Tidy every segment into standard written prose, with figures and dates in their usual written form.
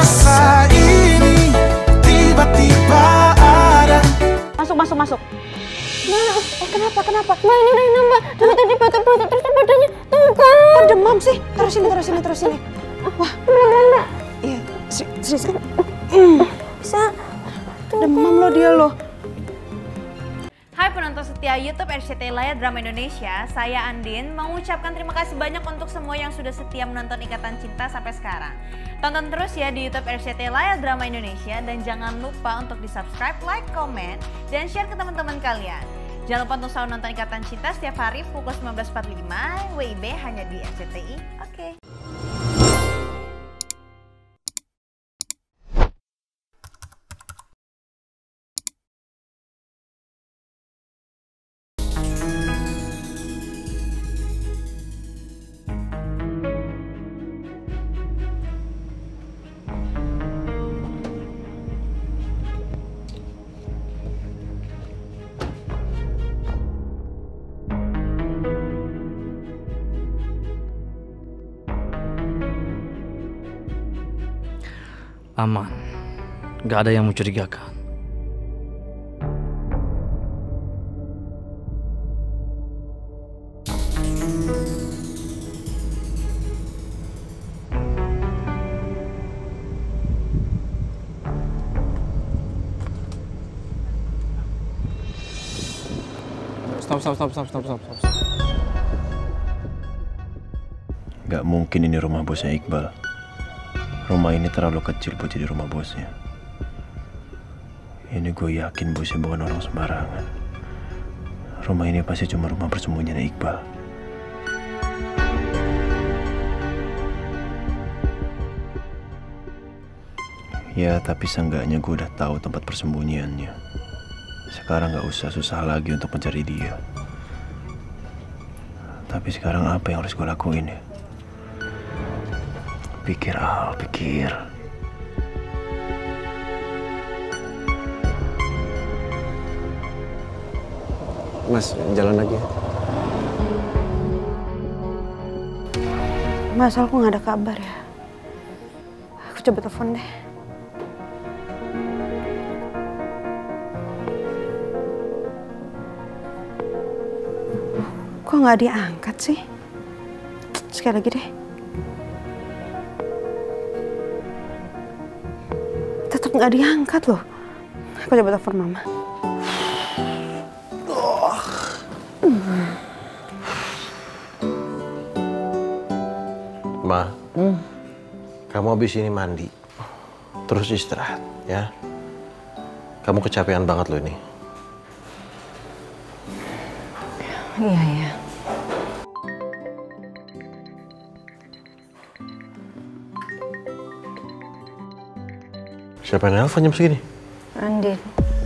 Rasa ini tiba-tiba ada. Masuk. Kenapa? Mbak, ini Reina, Mbak. Dari tadi batuk-batuk terus badannya tuh kan. Kok demam sih? Terus sini. Wah, beneran, Mbak. Iya, serius. Bisa. Demam loh dia loh. Hai penonton setia YouTube RCTI Layar Drama Indonesia, saya Andin mengucapkan terima kasih banyak untuk semua yang sudah setia menonton Ikatan Cinta sampai sekarang. Tonton terus ya di YouTube RCTI Layar Drama Indonesia dan jangan lupa untuk di-subscribe, like, komen, dan share ke teman-teman kalian. Jangan lupa untuk selalu nonton Ikatan Cinta setiap hari pukul 19.45 WIB hanya di RCTI. Oke. Aman, gak ada yang mencurigakan. Stop. Gak mungkin ini rumah bosnya Iqbal. Rumah ini terlalu kecil buat jadi rumah bosnya. Ini gue yakin bosnya bukan orang sembarangan. Rumah ini pasti cuma rumah persembunyian Iqbal. Ya, tapi seenggaknya gue udah tahu tempat persembunyiannya. Sekarang gak usah susah lagi untuk mencari dia. Tapi sekarang apa yang harus gue lakuin ya? Pikir. Mas, jalan lagi. Mas, aku nggak ada kabar ya. Aku coba telepon deh. Kok nggak diangkat sih? Sekali lagi deh. Tetap nggak diangkat loh. Aku coba telepon mama. Ma, kamu habis ini mandi, terus istirahat ya. Kamu kecapean banget loh ini. Iya. Siapa yang nelfon jam segini? Andin.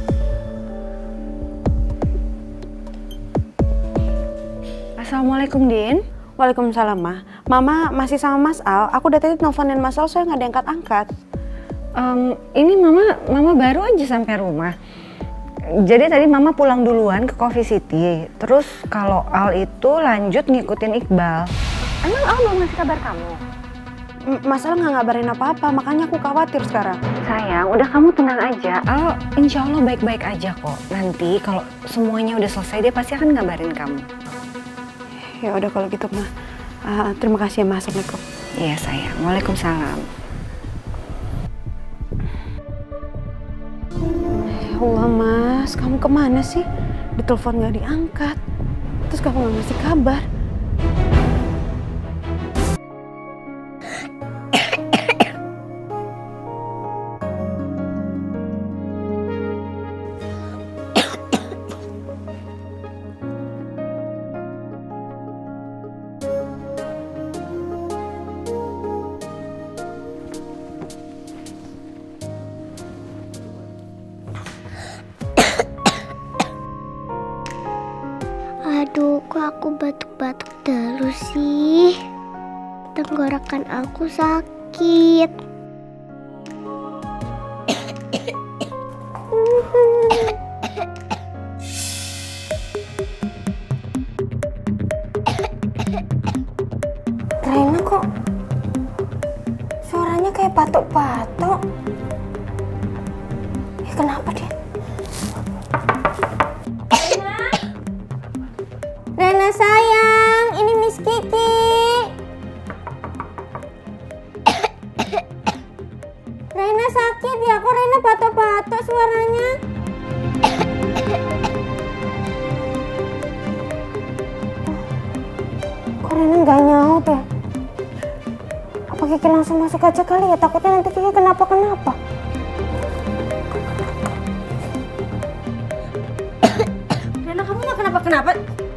Assalamualaikum, Din. Waalaikumsalam, Ma. Mama masih sama Mas Al. Aku udah tadi nelfonin Mas Al, saya nggak diangkat-angkat. Ini Mama baru aja sampai rumah. Jadi tadi Mama pulang duluan ke Coffee City. Terus kalau Al itu lanjut ngikutin Iqbal. Emang Al belum ngasih kabar kamu? Mas Al nggak ngabarin apa-apa, makanya aku khawatir sekarang. Sayang, udah kamu tenang aja. Al insya Allah baik-baik aja kok. Nanti kalau semuanya udah selesai, dia pasti akan ngabarin kamu. Ya udah kalau gitu, Ma. Terima kasih ya, Ma. Assalamualaikum. Iya, sayang. Waalaikumsalam. Ya Allah, Mas. Kamu kemana sih? Ditelepon nggak diangkat. Terus kamu nggak ngasih kabar. Aduh, kok aku batuk-batuk terus sih? Tenggorokan aku sakit. Reina kok suaranya kayak batuk-batuk? Bato. Kenapa dia? Rena sayang, ini Miss Kiki. Rena sakit ya, kok Rena batuk-batuk suaranya? Kok Rena nggak nyaut ya? Apa Kiki langsung masuk aja kali ya? Takutnya nanti Kiki kenapa-kenapa. Rena, kamu nggak kenapa-kenapa?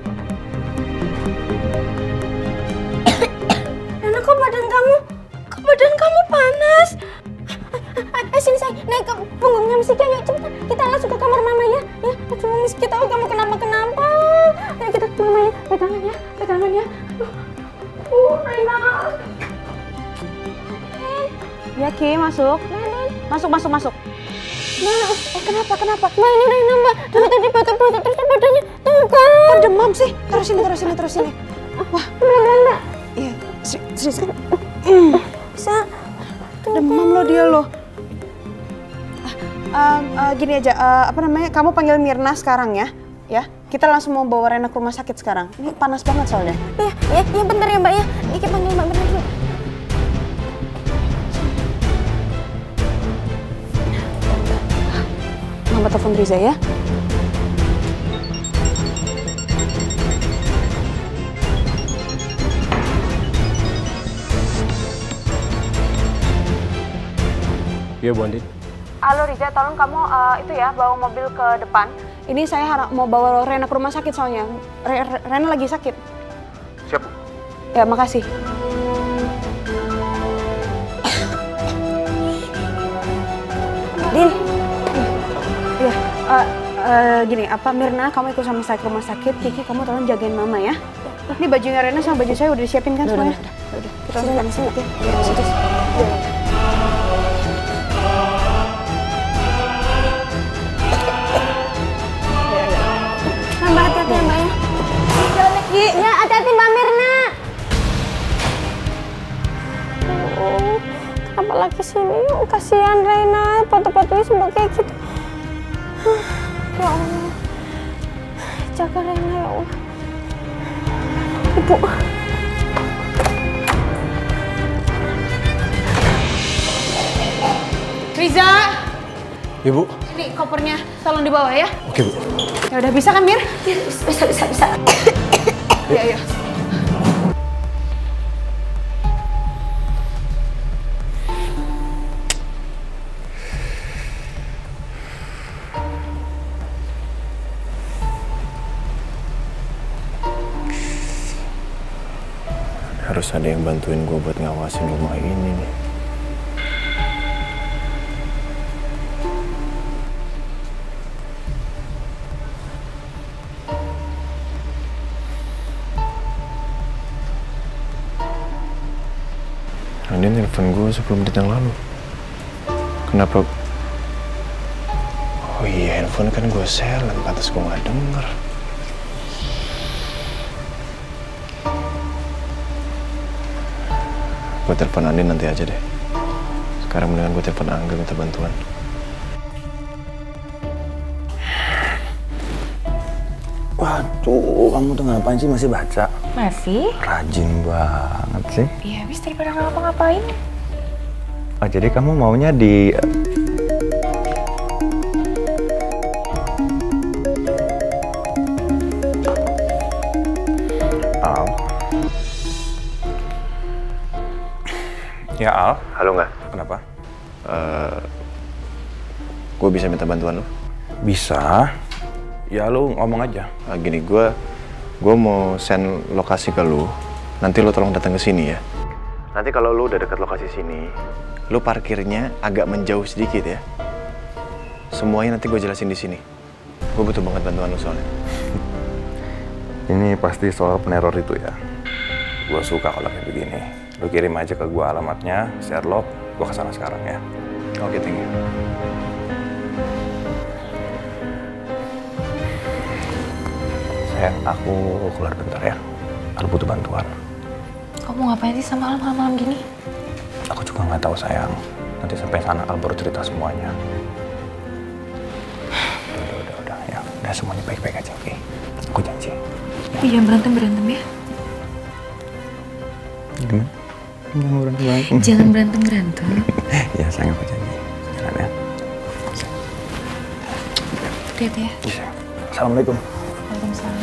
Rena, kok badan kamu panas? Sini saya naik ke punggungnya Miss Kiki. Ayo cepetan, kita langsung ke kamar mama ya. Ya, cuma Miss Kiki tahu kamu kenapa-kenapa. Ayo kita ke mama ya, pegangan ya. Rena. Ya Ki, masuk. Masuk. Kenapa? Mbak, ini Rena Mbak. Dari tadi batuk-batuk terus badannya tuh kan. Kok demam sih? Terus sini. Wah, Mbak. iya. Serius. Bisa. Demam lo dia lo. Gini aja, kamu panggil Mirna sekarang ya. Ya, kita langsung mau bawa Rena ke rumah sakit sekarang. Ini panas banget soalnya. Ya bentar ya Mbak ya. Iki panggil Mbak bener dulu. Mama telepon Riza ya. Iya, Bu Andin. Halo Riza, tolong kamu itu ya bawa mobil ke depan. Ini saya mau bawa Rena ke rumah sakit soalnya. Rena lagi sakit. Siap. Ya, makasih. Din. Iya. Gini, Mirna, kamu ikut sama saya ke rumah sakit. Kiki, kamu tolong jagain Mama ya. Ini bajunya Rena sama baju saya udah disiapin kan semuanya? Udah. Kita langsung ke sini. Ya, situ. Mbak, hati-hati ya Mbak ya. Jalan lagi. Ya, hati-hati Mbak Mirna. Kenapa lagi sini? Kasihan Rena, foto-fotonya semua kayak gitu. Ya Allah. Jaga Rena ya Allah. Ibu. Riza! Ibu. Ini kopernya, tolong dibawa ya. Oke, Bu. Ya udah, bisa kan Mir? Bisa. Iya. Harus ada yang bantuin gue buat ngawasin rumah ini nih. Andin telepon gue 10 menit yang lalu. Kenapa? Oh iya, handphone kan gue silent, pantas gue gak denger. Gue telepon Andin nanti aja deh. Sekarang mendingan gue telepon Angga minta bantuan. Waduh, kamu tuh ngapain sih, masih baca? Masih? Rajin banget sih. Iya, habis daripada nggak ngapa-ngapain. Oh, jadi kamu maunya di... Al? Ya, Al? Halo nggak? Kenapa? Gue bisa minta bantuan lo? Bisa. Ya, lu ngomong aja. Gini, gue mau send lokasi ke lu. Nanti lo tolong datang ke sini ya. Nanti kalau lu udah dekat lokasi sini, lu parkirnya agak menjauh sedikit ya. Semuanya nanti gue jelasin di sini. Gue butuh banget bantuan lu soalnya. Ini pasti soal peneror itu ya. Gue suka kalau kayak begini. Lu kirim aja ke gue alamatnya, share log, gue kesana sekarang ya. Oke, thank you. Sayang, aku keluar bentar ya. Aku butuh bantuan. Kamu ngapain sih sama malam-malam gini? Aku juga nggak tahu sayang. Nanti sampai sana Al baru cerita semuanya. Udah ya. Udah semuanya baik-baik aja, oke? Aku janji. Tapi jangan berantem ya. Gimana? Jangan berantem. Ya sayang, aku janji. Jalan ya. Hati-hati ya. Iya. Assalamualaikum. Waalaikumsalam.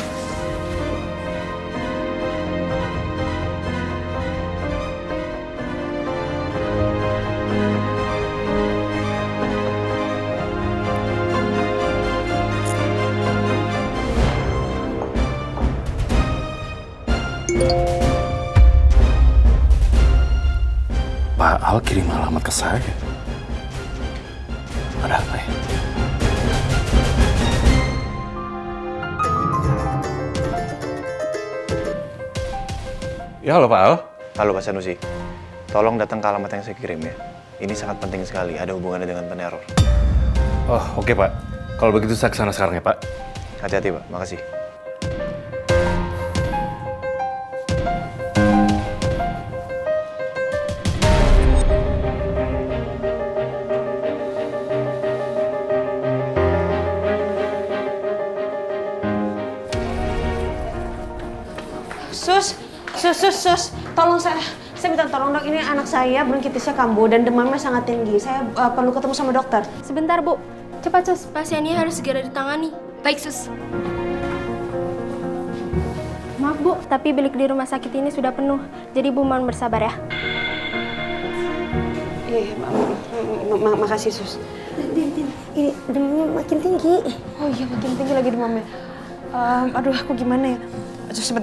Pak Al kirim alamat ke saya. Ada apa ya? Ya, halo Pak Al. Halo Pak Sanusi, tolong datang ke alamat yang saya kirim ya. Ini sangat penting sekali, ada hubungannya dengan peneror. Oh, oke Pak. Kalau begitu saya kesana sekarang ya Pak. Hati-hati Pak, makasih. Sus, tolong saya minta tolong dok, ini anak saya bronkitisnya kambuh dan demamnya sangat tinggi. Saya perlu ketemu sama dokter. Sebentar, Bu. Cepat, Sus. Pasiennya harus segera ditangani. Baik, Sus. Maaf, Bu, tapi bilik di rumah sakit ini sudah penuh. Jadi Bu mohon bersabar ya. Iya, makasih Sus. Ini demamnya makin tinggi. Oh iya, makin tinggi lagi demamnya. Aduh, aku gimana ya? Sebentar.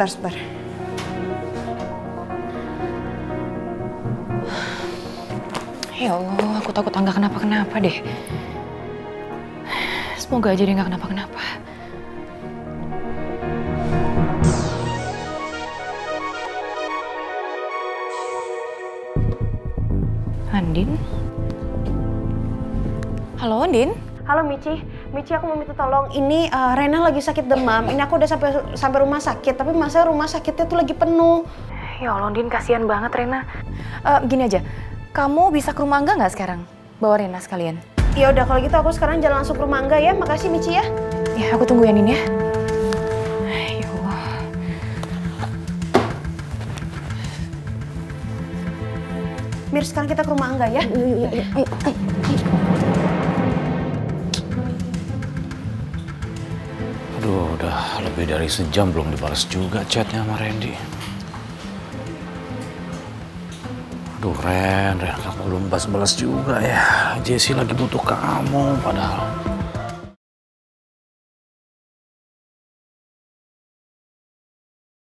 Ya Allah, aku takut Angga kenapa-kenapa deh. Semoga aja dia nggak kenapa-kenapa. Andin? Halo, Andin? Halo Michi, aku mau minta tolong. Ini Rena lagi sakit demam. Ini aku udah sampai rumah sakit, tapi masa rumah sakitnya tuh lagi penuh. Ya Allah, Andin, kasihan banget Rena. Gini aja, kamu bisa ke rumah Angga nggak sekarang? Bawa Rena sekalian. Ya udah kalau gitu aku sekarang jalan langsung ke rumah Angga ya. Makasih Michi ya. Ya, aku tunggu ya, Andin ya. Ya Allah. Mir, sekarang kita ke rumah Angga ya. Ayo. Aduh, udah lebih dari sejam belum dibalas juga chatnya sama Randy. Aduh, Ren, kamu belum balas juga ya. Jessie lagi butuh kamu padahal.